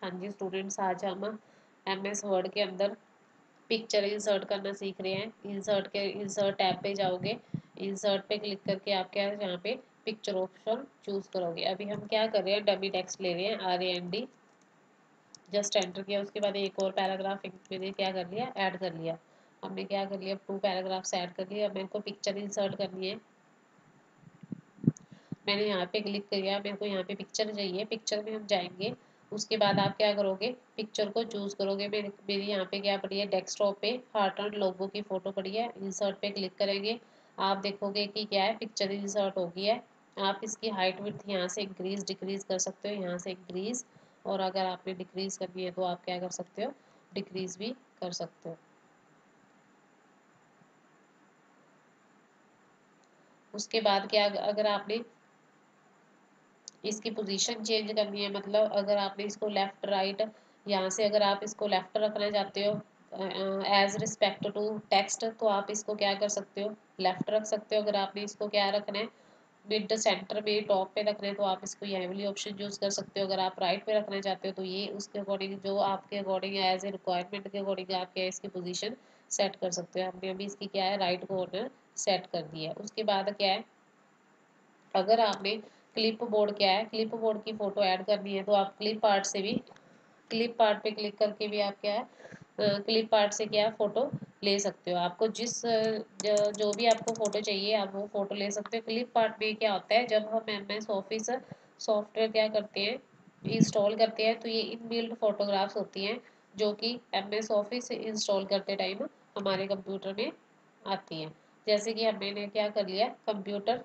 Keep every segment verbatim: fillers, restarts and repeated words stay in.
हाँ जी स्टूडेंट्स, आज हम एम एस वर्ड के अंदर पिक्चर इंसर्ट करना सीख रहे हैं। इंसर्ट के इंसर्ट टैब पे जाओगे, इंसर्ट पे क्लिक करके आप क्या यहाँ पे पिक्चर ऑप्शन चूज करोगे। अभी हम क्या कर रहे हैं, डमी टेक्स्ट ले रहे हैं, R A N D just enter किया। उसके बाद एक और पैराग्राफ मैंने क्या कर लिया, ऐड कर लिया। हमने क्या कर लिया, टू पैराग्राफ्स ऐड कर लिया। अब मेरे को पिक्चर इंसर्ट करनी है, मैंने यहाँ पे क्लिक किया, मेरे को यहाँ पे पिक्चर चाहिए। पिक्चर में हम जाएंगे, उसके बाद आप क्या करोगे, पिक्चर को चूज करोगे। मेरे मेरी यहाँ पे क्या पड़ी है, डेस्कटॉप पे हार्ट एंड लोगो की फोटो पड़ी है। इंसर्ट पे क्लिक करेंगे, आप देखोगे कि क्या है, पिक्चर इंसर्ट हो गई है। आप इसकी हाइट विड्थ यहाँ से इंक्रीज डिक्रीज कर सकते हो, यहाँ से इंक्रीज, और अगर आपने डिक्रीज करनी है तो आप क्या कर सकते हो, डिक्रीज भी कर सकते हो। उसके बाद क्या, अगर आपने इसकी पोजीशन चेंज करनी है, मतलब अगर आपने इसको लेफ्ट राइट, यहाँ से अगर आप इसको लेफ्ट रखना चाहते हो एज रिस्पेक्ट टू टेक्स्ट, तो आप इसको क्या कर सकते हो, लेफ्ट रख सकते हो। अगर आपने इसको क्या रखना है, मिड सेंटर में टॉप पे रखना है, तो आप इसको ये वाली ऑप्शन यूज कर सकते हो। अगर आप राइट पे रखना चाहते हो तो ये उसके अकॉर्डिंग, जो आपके अकॉर्डिंग एज ए रिक्वायरमेंट के अकॉर्डिंग आप क्या इसकी पोजीशन सेट कर सकते हो। हमने अभी इसकी क्या है, राइट कॉर्नर सेट कर दिया है। उसके बाद क्या है, अगर आपने क्लिप बोर्ड क्या है, क्लिप बोर्ड की फोटो ऐड करनी है, तो आप क्लिप आर्ट से भी, क्लिप आर्ट पे क्लिक करके भी आप क्या है, क्लिप आर्ट से क्या फोटो ले सकते हो। आपको जिस जो, जो भी आपको फोटो चाहिए आप वो फोटो ले सकते हो। क्लिप आर्ट में क्या होता है, जब हम एम एस ऑफिस सॉफ्टवेयर क्या करते हैं, इंस्टॉल करते हैं, तो ये इनबिल्ट फोटोग्राफ्स होती हैं जो कि एम एस ऑफिस इंस्टॉल करते टाइम हमारे कंप्यूटर में आती हैं। जैसे कि हमने क्या कर लिया, कंप्यूटर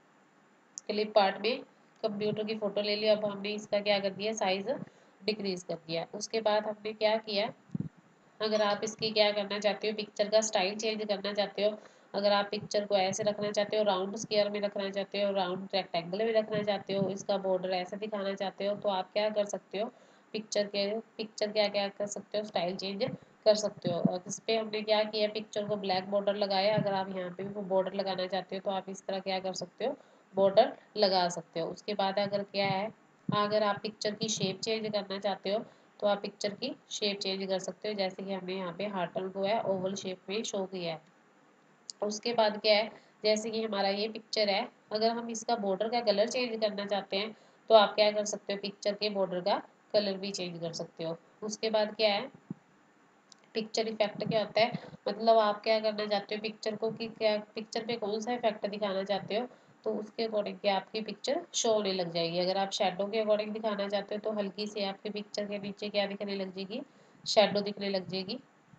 क्लिप आर्ट में कंप्यूटर की फोटो ले लिया। अब हमने इसका क्या कर दिया, साइज डिक्रीज कर दिया। उसके बाद हमने क्या किया, अगर आप इसकी क्या करना चाहते हो, पिक्चर का स्टाइल चेंज करना चाहते हो, अगर आप पिक्चर को ऐसे रखना चाहते हो, राउंड स्क्वायर में रखना चाहते हो, राउंड रेक्टेंगल में रखना चाहते हो, इसका बॉर्डर ऐसे दिखाना चाहते हो, तो आप क्या कर सकते हो, पिक्चर के पिक्चर क्या क्या कर सकते हो, स्टाइल चेंज कर सकते हो। और इस पे हमने क्या किया, पिक्चर को ब्लैक बॉर्डर लगाया। अगर आप यहाँ पे भी बॉर्डर लगाना चाहते हो तो आप इस तरह क्या कर सकते हो, बॉर्डर लगा सकते हो। उसके बाद अगर क्या है, अगर आप पिक्चर की शेप चेंज करना चाहते हो तो आप पिक्चर की शेप चेंज कर सकते हो। जैसे कि हमने यहाँ पे हार्टन को है ओवल शेप में शो किया है। उसके बाद क्या है, जैसे कि हमारा ये पिक्चर है, अगर हम इसका बॉर्डर का कलर चेंज करना चाहते हैं तो आप क्या कर सकते हो, पिक्चर के बॉर्डर का कलर भी चेंज कर सकते हो। उसके बाद क्या है, पिक्चर इफेक्ट क्या होता है, मतलब आप क्या करना चाहते हो, पिक्चर को कि क्या पिक्चर पे कौन सा इफेक्ट दिखाना चाहते हो, तो उसके अकॉर्डिंग क्या आपकी पिक्चर शो होने लग जाएगी। अगर आप शेडो के अकॉर्डिंग दिखाना चाहते हो तो हल्की से आपके पिक्चर के नीचे क्या दिखने लग जाएगी, शेडो दिखने लग जाएगी।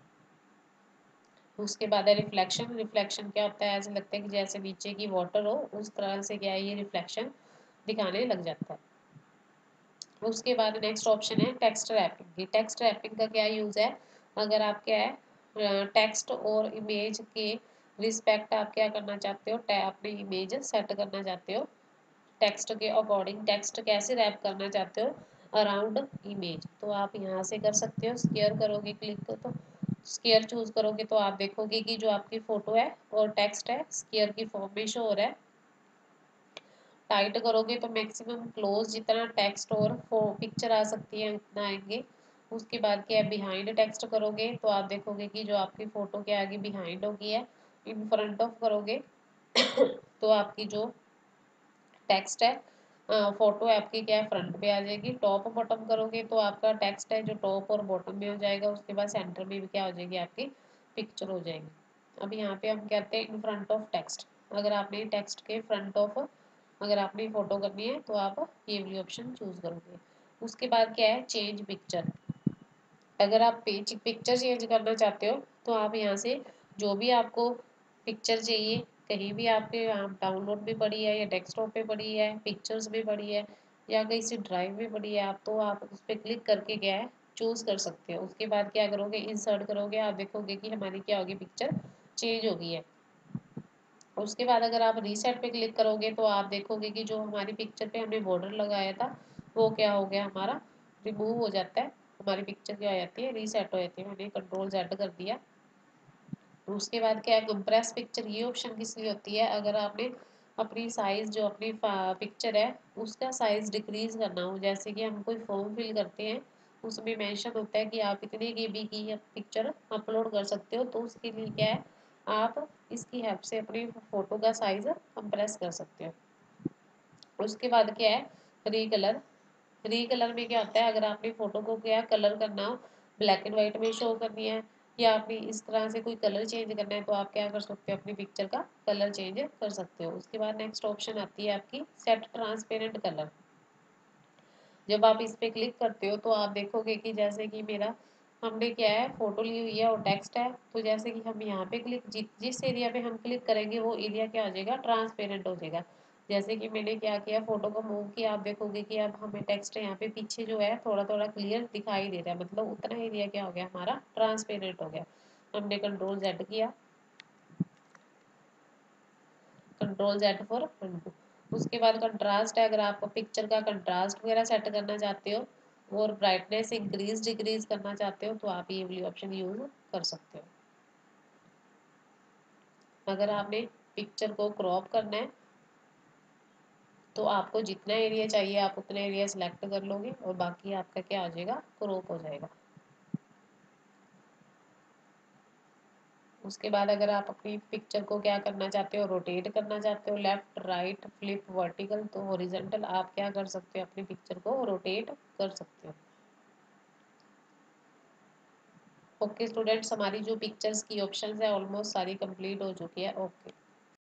उसके बाद है रिफ्लेक्शन। रिफ्लेक्शन क्या होता है, ऐसे लगता है कि जैसे नीचे की वाटर हो, उस तरह से क्या है, ये रिफ्लेक्शन दिखाने लग जाता है। उसके बाद नेक्स्ट ऑप्शन है टेक्स्ट रैपिंग। टेक्स्ट रैपिंग का क्या यूज़ है, अगर आप क्या है, टेक्स्ट और इमेज के रिस्पेक्ट आप क्या करना चाहते हो, अपनी इमेज सेट करना चाहते हो, टेक्स्ट के अकॉर्डिंग टेक्स्ट कैसे रैप करना चाहते हो अराउंड इमेज, तो आप यहाँ से कर सकते हो। स्केयर करोगे, क्लिक तो, तो स्केयर चूज करोगे तो आप देखोगे कि जो आपकी फोटो है और टेक्स्ट है स्केयर की फॉर्म में शो हो रहा है। टाइट करोगे तो मैक्सिमम क्लोज जितना टेक्स्ट और पिक्चर आ सकती है उतना आएंगे। उसके बाद क्या है, बिहाइंड टेक्स्ट करोगे तो आप देखोगे कि जो आपकी फोटो के आगे बिहाइंड होगी है। इन फ्रंट ऑफ करोगे तो आपकी जो टेक्स्ट है, फोटो है आपकी क्या है, फ्रंट पे आ जाएगी। टॉप बॉटम करोगे तो आपका टेक्स्ट है जो टॉप और बॉटम में हो जाएगा। उसके बाद सेंटर में भी क्या हो जाएगी, आपकी पिक्चर हो जाएगी। अब यहाँ पे हम कहते हैं इन फ्रंट ऑफ टेक्स्ट। अगर आपने टेक्स्ट के फ्रंट ऑफ अगर आपने फोटो करनी है तो आप ये वाली ऑप्शन चूज करोगे। उसके बाद क्या है, चेंज पिक्चर। अगर आप पेज पिक्चर चेंज करना चाहते हो तो आप यहाँ से जो भी आपको पिक्चर चाहिए, कहीं भी आपके यहाँ डाउनलोड में पड़ी है या डेस्कटॉप पे पड़ी है, पिक्चर्स में पड़ी है या कहीं से ड्राइव में पड़ी है, आप तो आप उस पर क्लिक करके क्या है, चूज कर सकते हो। उसके बाद क्या करोगे, इंसर्ट करोगे, आप देखोगे कि हमारी क्या होगी, पिक्चर चेंज हो गई है। उसके बाद अगर आप रीसेट पे क्लिक करोगे तो आप देखोगे कि जो हमारी पिक्चर पे हमने बॉर्डर लगाया था वो क्या हो गया, हमारा रिमूव हो जाता है। हमारी पिक्चर क्या हो जाती है, रीसेट हो जाती है। मैंने कंट्रोल जेड कर दिया। उसके बाद क्या है, कंप्रेस पिक्चर। ये ऑप्शन किस लिए होती है, अगर आपने अपनी साइज जो अपनी पिक्चर है उसका साइज डिक्रीज करना हो, जैसे कि हम कोई फॉर्म फिल करते हैं उसमें मेंशन होता है कि आप इतने केबी की पिक्चर अपलोड कर सकते हो। तो उसके लिए क्या है, आप इसकी हेल्प से अपनी फ़ोटो का साइज़ कंप्रेस कर सकते हो। उसके बाद क्या है, रीकलर। रीकलर में क्या होता है, अगर आपने फ़ोटो को क्या कलर करना हो, ब्लैक एंड वाइट में शो करनी है या आपने इस तरह से कोई कलर चेंज करना है, तो आप क्या कर सकते हो, अपनी पिक्चर का कलर चेंज कर सकते हो। उसके बाद नेक्स्ट ऑप्शन आती है आपकी सेट ट्रांसपेरेंट कलर। जब आप इस पे क्लिक करते हो तो आप देखोगे कि जैसे कि मेरा हमने क्या है, फोटो ली हुई है और टेक्स्ट है, तो जैसे कि हम यहाँ पे क्लिक जि, जिस एरिया पे हम क्लिक करेंगे वो एरिया क्या हो जाएगा, ट्रांसपेरेंट हो जाएगा। जैसे कि मैंने क्या किया, फोटो को मूव किया, आप देखोगे कि अब हमें टेक्स्ट यहाँ पे पीछे जो है थोड़ा थोड़ा क्लियर दिखाई दे रहा है, मतलब उतना एरिया क्या हो गया हमारा, ट्रांसपेरेंट हो गया। हमने कंट्रोल जेड किया, कंट्रोल जेड फॉर अनडू। उसके बाद कंट्रास्ट है, अगर आप पिक्चर का कंट्रास्ट वगैरह सेट करना चाहते हो और ब्राइटनेस इंक्रीज डिक्रीज करना चाहते हो तो आप ये वाली ऑप्शन यूज कर सकते हो। अगर आपने पिक्चर को क्रॉप करना है तो आपको जितना एरिया चाहिए आप उतना एरिया सिलेक्ट कर लोगे और बाकी आपका क्या आ जाएगा, क्रॉप हो जाएगा। उसके बाद अगर आप अपनी पिक्चर को क्या करना चाहते हो, रोटेट करना चाहते हो, लेफ्ट राइट फ्लिप वर्टिकल तो हॉरिजॉन्टल, आप क्या कर सकते हो, अपनी पिक्चर को रोटेट कर सकते हो। ओके स्टूडेंट्स, हमारी जो पिक्चर्स की ऑप्शंस है ऑलमोस्ट सारी कंप्लीट हो चुकी है। ओके।